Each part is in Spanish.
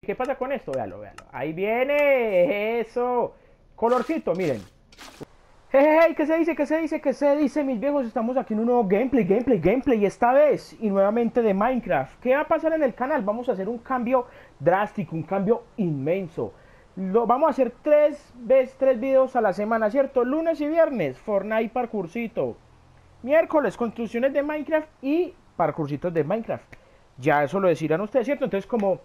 ¿Qué pasa con esto? Véalo, véalo. Ahí viene. Eso. Colorcito, miren. Hey, ¿qué se dice? ¿Qué se dice? ¿Qué se dice, mis viejos? Estamos aquí en un nuevo gameplay. Y esta vez, y nuevamente de Minecraft. ¿Qué va a pasar en el canal? Vamos a hacer un cambio drástico, un cambio inmenso. Vamos a hacer tres videos a la semana, ¿cierto? Lunes y viernes, Fortnite parkourcito. Miércoles, construcciones de Minecraft y parkourcitos de Minecraft. Ya eso lo decirán ustedes, ¿cierto? Entonces, como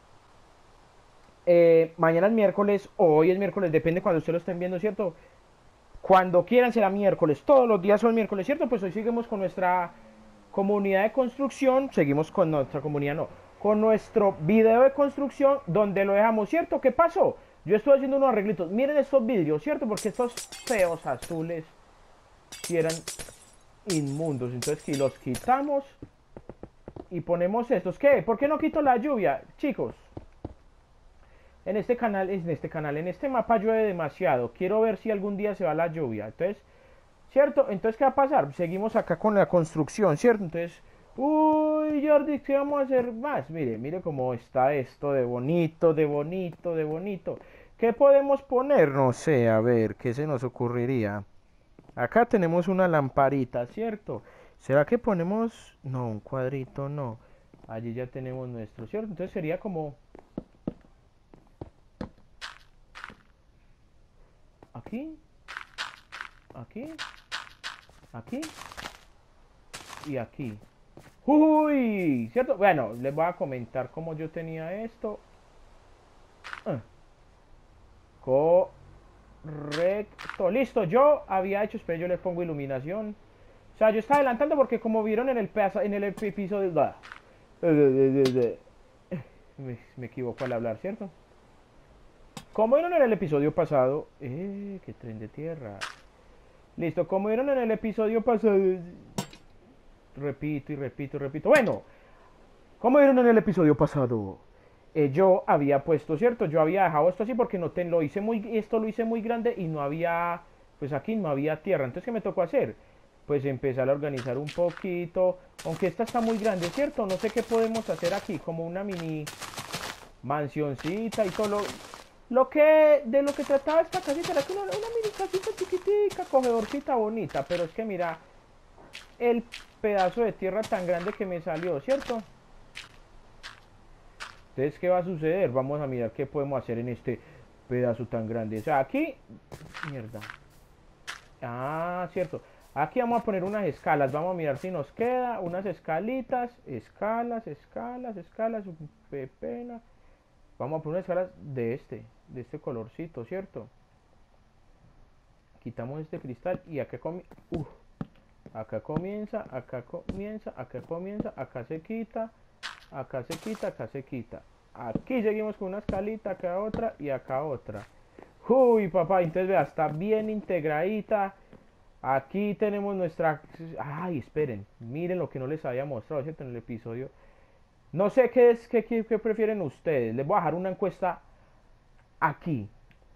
mañana es miércoles, o hoy es miércoles, depende cuando ustedes lo estén viendo, ¿cierto? Cuando quieran será miércoles, todos los días son miércoles, ¿cierto? Pues hoy seguimos con nuestra comunidad de construcción, seguimos con nuestra comunidad, no, con nuestro video de construcción, donde lo dejamos, ¿cierto? ¿Qué pasó? Yo estoy haciendo unos arreglitos, miren estos vidrios, ¿cierto? Porque estos feos azules si eran inmundos, entonces si los quitamos y ponemos estos, ¿qué? ¿Por qué no quito la lluvia? Chicos, en este mapa llueve demasiado. Quiero ver si algún día se va la lluvia. Entonces, ¿cierto? Entonces, ¿qué va a pasar? Seguimos acá con la construcción, ¿cierto? Entonces, uy, Jordi, ¿qué vamos a hacer más? Mire, mire cómo está esto de bonito, de bonito, de bonito. ¿Qué podemos poner? No sé, a ver, ¿qué se nos ocurriría? Acá tenemos una lamparita, ¿cierto? ¿Será que ponemos...? No, un cuadrito, no. Allí ya tenemos nuestro, ¿cierto? Entonces sería como... aquí, aquí, aquí y aquí. ¡Uy! ¿Cierto? Bueno, les voy a comentar cómo yo tenía esto. Correcto. Listo, yo había hecho, espera, yo le pongo iluminación. O sea, yo estaba adelantando porque como vieron en el episodio... Me equivoco al hablar, ¿cierto? Como vieron en el episodio pasado... qué tren de tierra. Listo, como vieron en el episodio pasado... Repito y repito y repito. Bueno, como vieron en el episodio pasado, yo había puesto, ¿cierto? Yo había dejado esto así porque esto lo hice muy grande y no había, pues aquí no había tierra. Entonces, ¿qué me tocó hacer? Pues empezar a organizar un poquito. Aunque esta está muy grande, ¿cierto? No sé qué podemos hacer aquí, como una mini mansioncita y todo lo que, de lo que trataba esta casita era que una mini casita chiquitica, cogedorcita bonita. Pero es que mira el pedazo de tierra tan grande que me salió, ¿cierto? Entonces, ¿qué va a suceder? Vamos a mirar qué podemos hacer en este pedazo tan grande. O sea, aquí... Mierda. Ah, cierto. Aquí vamos a poner unas escalas. Vamos a mirar si nos queda unas escalitas. Escalas. Pepena. Vamos a poner unas escalas de este colorcito, ¿cierto? Quitamos este cristal y acá acá comienza, acá se quita, acá se quita. Aquí seguimos con una escalita, acá otra y acá otra. Uy, papá, entonces vea, está bien integradita. Aquí tenemos nuestra... Ay, esperen, miren lo que no les había mostrado, ¿cierto? En el episodio. No sé qué prefieren ustedes. Les voy a dejar una encuesta aquí,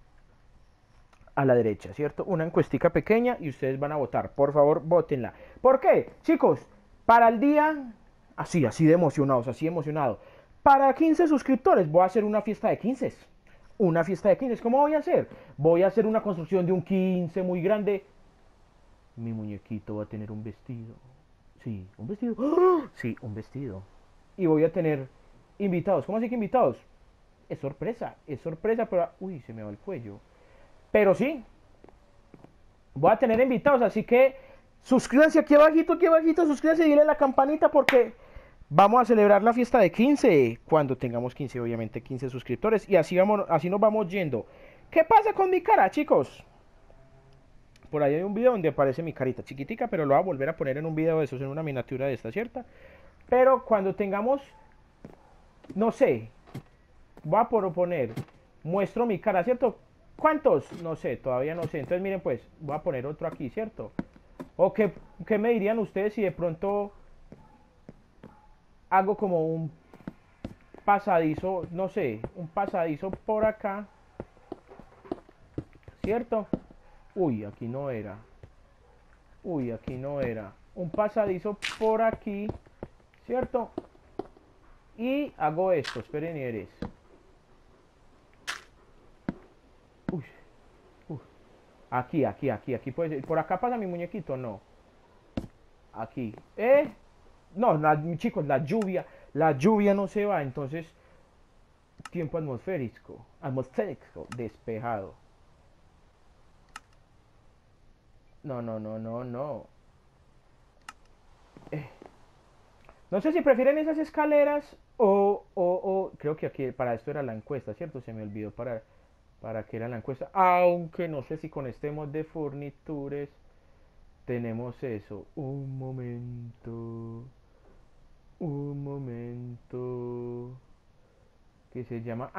a la derecha, ¿cierto? Una encuestica pequeña y ustedes van a votar. Por favor, votenla. ¿Por qué? Chicos, para el día... Así de emocionados, así emocionados. Para 15 suscriptores voy a hacer una fiesta de 15. Una fiesta de 15. ¿Cómo voy a hacer? Voy a hacer una construcción de un 15 muy grande. Mi muñequito va a tener un vestido. Sí, un vestido. ¡Oh! Sí, un vestido. Y voy a tener invitados. ¿Cómo así que invitados? Es sorpresa, pero... Uy, se me va el cuello. Pero sí, voy a tener invitados, así que suscríbanse aquí abajito, suscríbanse y denle la campanita porque vamos a celebrar la fiesta de 15, cuando tengamos 15, obviamente 15 suscriptores, y así nos vamos yendo. ¿Qué pasa con mi cara, chicos? Por ahí hay un video donde aparece mi carita chiquitica, pero lo voy a volver a poner en un video de esos, en una miniatura de esta, ¿cierta? Pero cuando tengamos, no sé, voy a proponer, muestro mi cara, ¿cierto? ¿Cuántos? No sé, todavía no sé. Entonces miren pues, voy a poner otro aquí, ¿cierto? ¿O qué me dirían ustedes si de pronto hago como un pasadizo, no sé, un pasadizo por acá, ¿cierto? Uy, aquí no era. Un pasadizo por aquí, ¿cierto? Y hago esto, esperen y eres. Aquí puede ser. Por acá pasa mi muñequito, no. Aquí. No, chicos, la lluvia no se va, entonces tiempo atmosférico, despejado. No, no, no, no, no. No sé si prefieren esas escaleras o creo que aquí para esto era la encuesta, ¿cierto? Se me olvidó para qué era la encuesta. Aunque no sé si con este mod de furnitures tenemos eso. Un momento. Que se llama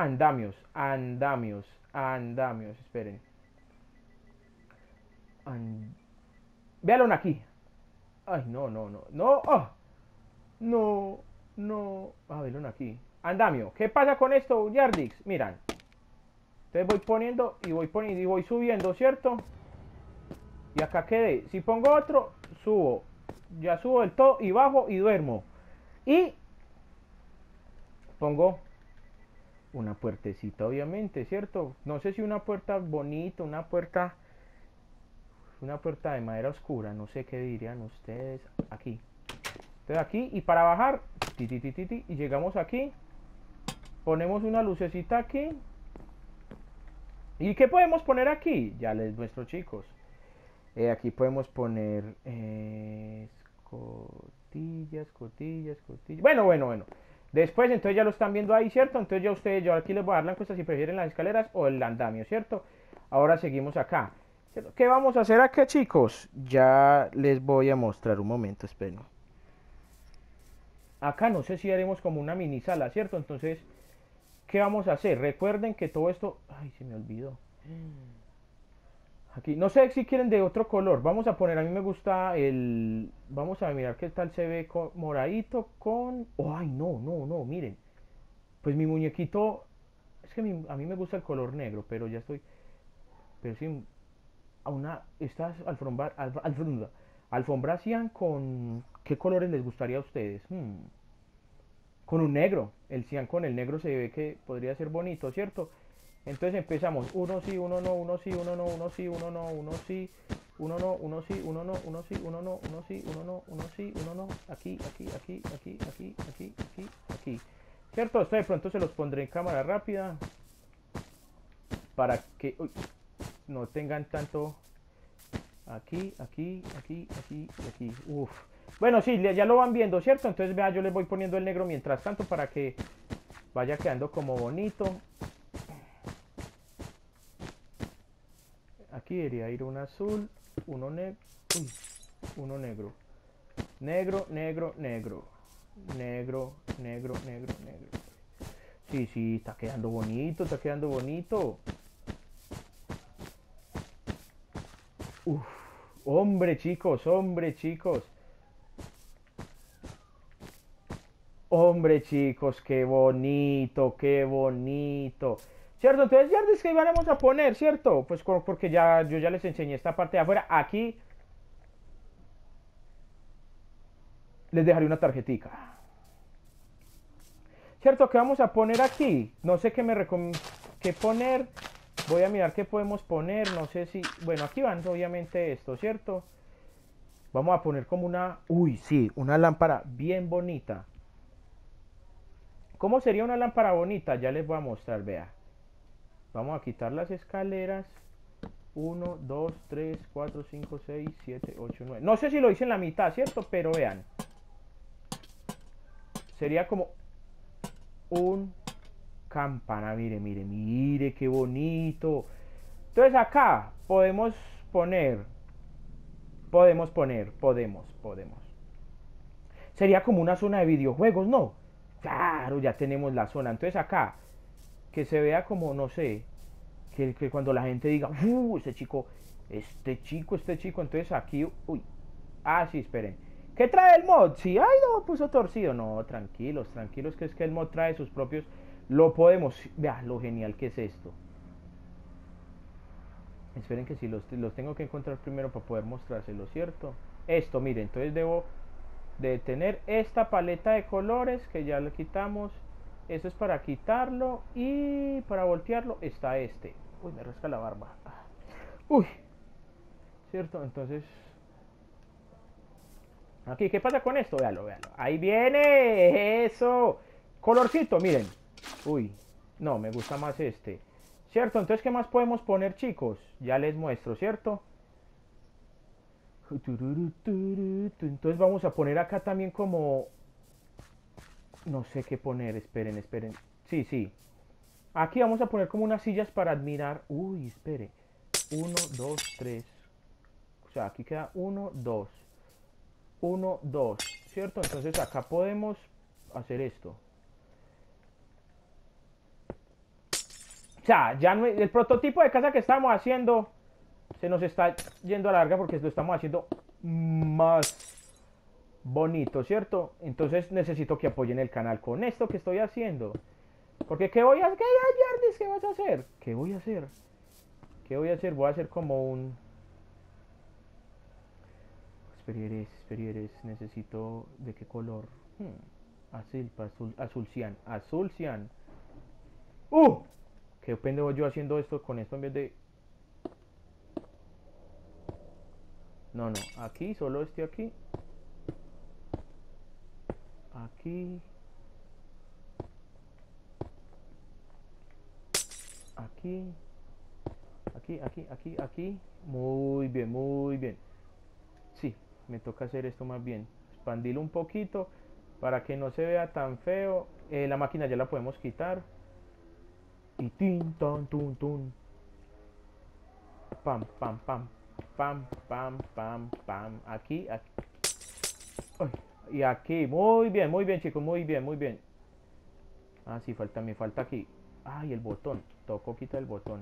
andamios, esperen. Véalo aquí. Ay, no, no, no, no, no, no. Véalo aquí. Andamio. ¿Qué pasa con esto, Yardix? Miran. Entonces voy poniendo y voy subiendo, ¿cierto? Y acá quedé. Si pongo otro, subo. Ya subo del todo y bajo y duermo. Y pongo una puertecita, obviamente, ¿cierto? No sé si una puerta bonita, una puerta de madera oscura, no sé qué dirían ustedes. Aquí. Entonces aquí, y para bajar, y llegamos aquí. Ponemos una lucecita aquí. ¿Y qué podemos poner aquí? Ya les muestro, chicos. Aquí podemos poner escotillas. Bueno. Después, entonces ya lo están viendo ahí, ¿cierto? Entonces ya ustedes, yo aquí les voy a dar la encuesta si prefieren las escaleras o el andamio, ¿cierto? Ahora seguimos acá. ¿Qué vamos a hacer acá, chicos? Ya les voy a mostrar un momento, esperen. Acá no sé si haremos como una mini sala, ¿cierto? Entonces, ¿qué vamos a hacer? Recuerden que todo esto... Ay, se me olvidó. Aquí, no sé si quieren de otro color. Vamos a poner, a mí me gusta el... Vamos a mirar qué tal se ve moradito con... Oh, ay, no, miren. Pues mi muñequito... Es que a mí me gusta el color negro, pero ya estoy... Pero sí... Estas alfombras cian con... ¿Qué colores les gustaría a ustedes? Con un negro. El cian con el negro se ve que podría ser bonito, ¿cierto? Entonces empezamos, uno sí, uno no, uno sí, uno no, uno sí, uno no, uno sí, uno no, uno sí, uno no, uno sí, uno no, uno sí, uno no, uno sí, uno no, aquí, aquí. ¿Cierto? Esto de pronto se los pondré en cámara rápida para que no tengan tanto aquí. Uf. Bueno, sí, ya lo van viendo, ¿cierto? Entonces vea, yo les voy poniendo el negro mientras tanto para que vaya quedando como bonito. Aquí debería ir un azul, uno negro, uno negro. Negro. Sí, está quedando bonito. Uf, hombre chicos. Hombre chicos, qué bonito. ¿Cierto? Entonces ya es que vamos a poner, ¿cierto? Pues porque yo ya les enseñé esta parte de afuera. Aquí les dejaré una tarjetica. ¿Cierto? ¿Qué vamos a poner aquí? No sé qué poner. Voy a mirar qué podemos poner. No sé si... Bueno, aquí van obviamente esto, ¿cierto? Vamos a poner como una... Uy, sí, una lámpara bien bonita. ¿Cómo sería una lámpara bonita? Ya les voy a mostrar, vea. Vamos a quitar las escaleras. 1, 2, 3, 4, 5, 6, 7, 8, 9. No sé si lo hice en la mitad, ¿cierto? Pero vean. Sería como un campana. Mire, qué bonito. Entonces acá podemos poner. Sería como una zona de videojuegos, ¿no? Claro, ya tenemos la zona. Entonces acá, que se vea como, no sé, que cuando la gente diga, este chico. Entonces aquí, uy. Sí, esperen. ¿Qué trae el mod? Sí, ay, no, puso torcido. No, tranquilos, que es que el mod trae sus propios. Lo podemos, vea lo genial que es esto. Esperen que si los tengo que encontrar primero para poder mostrárselo, ¿cierto? Esto, miren, entonces debo de tener esta paleta de colores que ya le quitamos. Esto es para quitarlo y para voltearlo está este. Uy, me rasca la barba. Uy, ¿cierto? Entonces, aquí, ¿qué pasa con esto? Véalo, véalo. Ahí viene, eso. Colorcito, miren. Uy, no, me gusta más este. ¿Cierto? Entonces, ¿qué más podemos poner, chicos? Ya les muestro, ¿cierto? Entonces vamos a poner acá también como... No sé qué poner, esperen, esperen. Sí, sí. Aquí vamos a poner como unas sillas para admirar. Uy, espere. Uno, dos, tres. O sea, aquí queda uno, dos. Uno, dos. ¿Cierto? Entonces acá podemos hacer esto. O sea, ya no, el prototipo de casa que estamos haciendo se nos está yendo a la larga porque lo estamos haciendo más bonito, ¿cierto? Entonces necesito que apoyen el canal con esto que estoy haciendo. Porque ¿qué voy a hacer? ¿Qué vas a hacer? ¿Qué voy a hacer? ¿Qué voy a hacer? Voy a hacer como un... Esperieres, necesito... ¿De qué color? Azul cian. Azul cian. ¿Qué pendejo yo haciendo esto con esto en vez de... No, no, aquí, solo este aquí. Aquí. Aquí. Aquí. Muy bien, muy bien. Sí, me toca hacer esto más bien. Expandirlo un poquito para que no se vea tan feo. La máquina ya la podemos quitar. Y tin, ton, tun, tun. Pam, pam, pam. Pam, pam, pam, pam. Aquí, aquí. Ay, y aquí. Muy bien, chicos. Muy bien, muy bien. Ah, sí, me falta aquí. Ay, el botón. Tocó quitar el botón.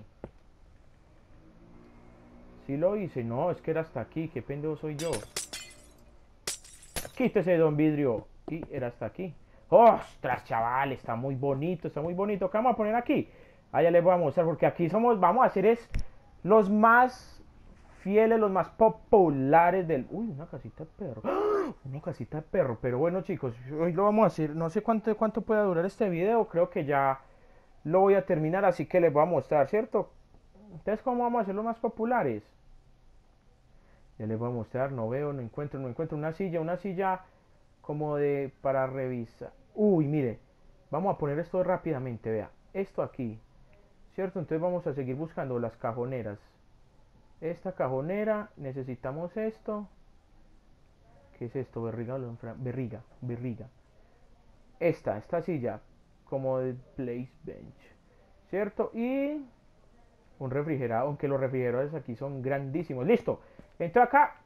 Sí lo hice. No, es que era hasta aquí. Qué pendejo soy yo. Quítese, don Vidrio. Y era hasta aquí. ¡Ostras, chaval! Está muy bonito, está muy bonito. ¿Qué vamos a poner aquí? Ah, ya les voy a mostrar porque aquí somos, vamos a hacer es los más fieles, los más populares del... Uy, una casita de perro. ¡Ah! Una casita de perro. Pero bueno, chicos, hoy lo vamos a hacer. No sé cuánto pueda durar este video. Creo que ya lo voy a terminar, así que les voy a mostrar, ¿cierto? Entonces, ¿cómo vamos a hacer los más populares? Ya les voy a mostrar, no veo, no encuentro una silla como de para revisar. Uy, mire, vamos a poner esto rápidamente, vea, esto aquí, ¿cierto? Entonces vamos a seguir buscando las cajoneras. Esta cajonera, necesitamos esto. ¿Qué es esto? Berriga. Esta silla, como de place bench, ¿cierto? Y un refrigerador, aunque los refrigeradores aquí son grandísimos. Listo. Entonces acá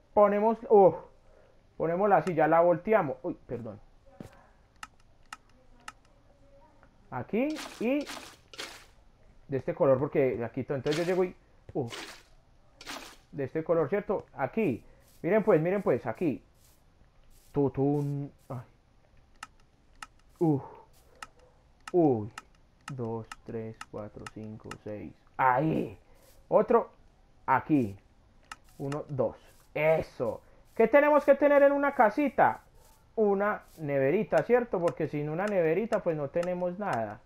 ponemos la silla, la volteamos. Uy, perdón. Aquí y de este color porque aquí entonces yo llego y de este color, ¿cierto? Aquí. Miren pues, aquí. Tutun. Ay. Uy. 2, 3, 4, 5, 6. Ahí. Otro aquí. 1, 2. Eso. ¿Qué tenemos que tener en una casita? Una neverita, ¿cierto? Porque sin una neverita pues no tenemos nada.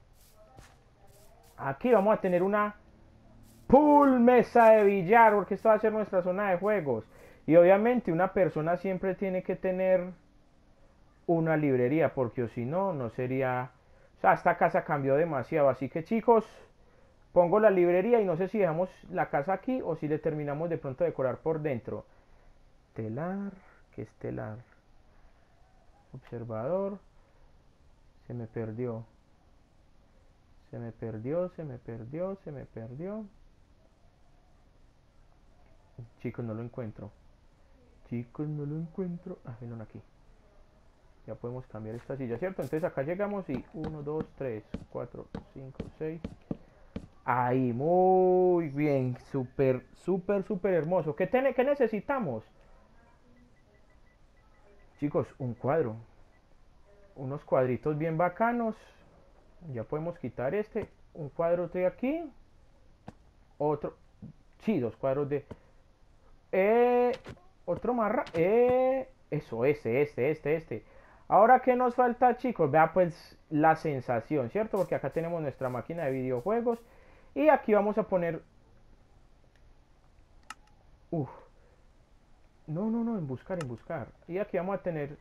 Aquí vamos a tener una pool mesa de billar, porque esto va a ser nuestra zona de juegos. Y obviamente una persona siempre tiene que tener una librería, porque o si no, no sería... O sea, esta casa cambió demasiado. Así que chicos, pongo la librería y no sé si dejamos la casa aquí o si le terminamos de pronto a decorar por dentro. Telar, ¿qué es telar? Observador. Se me perdió. Se me perdió. Chicos, no lo encuentro. Ah, ven aquí. Ya podemos cambiar esta silla, ¿cierto? Entonces acá llegamos y 1, 2, 3, 4, 5, 6. Ahí, muy bien. Súper hermoso. ¿Qué necesitamos? Chicos, un cuadro. Unos cuadritos bien bacanos. Ya podemos quitar este. Un cuadro de aquí. Otro. Sí, dos cuadros de... otro marra. Eso, este. Ahora, ¿qué nos falta, chicos? Vea pues la sensación, ¿cierto? Porque acá tenemos nuestra máquina de videojuegos. Y aquí vamos a poner Uf. No, no, no, en buscar, en buscar. Y aquí vamos a tener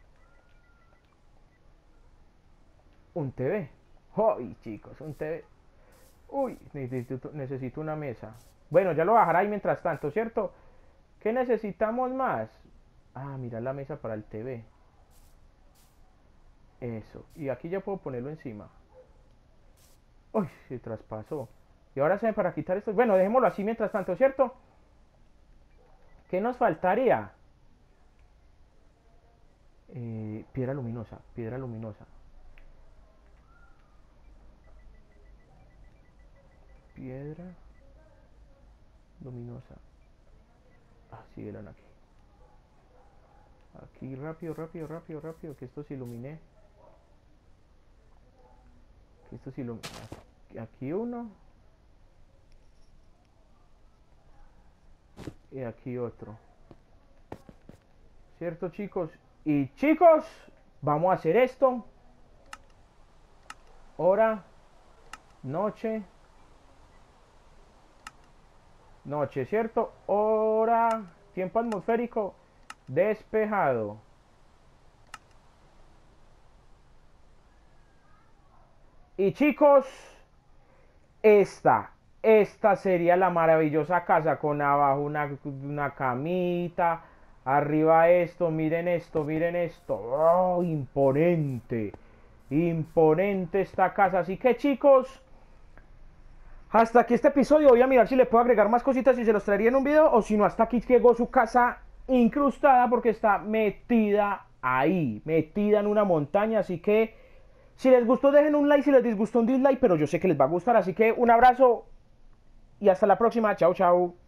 un TV. ¡Uy, chicos! Un TV. Uy, necesito una mesa. Bueno, ya lo bajará ahí mientras tanto, ¿cierto? ¿Qué necesitamos más? Ah, mira la mesa para el TV. Eso. Y aquí ya puedo ponerlo encima. Uy, se traspasó. Y ahora se me para quitar esto. Bueno, dejémoslo así mientras tanto, ¿cierto? ¿Qué nos faltaría? Piedra luminosa, piedra luminosa. Piedra luminosa. Ah, sí, verán aquí. Aquí, rápido, rápido, rápido, rápido. Que esto se ilumine. Que esto se ilumine. Aquí uno. Y aquí otro. ¿Cierto, chicos? Y chicos, vamos a hacer esto. Hora, noche. Noche, ¿cierto? Hora, tiempo atmosférico, despejado. Y chicos, esta sería la maravillosa casa con abajo una camita, arriba esto, miren esto, miren esto. Oh, imponente, imponente esta casa. Así que chicos, hasta aquí este episodio. Voy a mirar si le puedo agregar más cositas y se los traería en un video, o si no, hasta aquí llegó su casa incrustada porque está metida ahí, metida en una montaña. Así que si les gustó dejen un like, si les disgustó un dislike, pero yo sé que les va a gustar. Así que un abrazo y hasta la próxima. Chao, chao.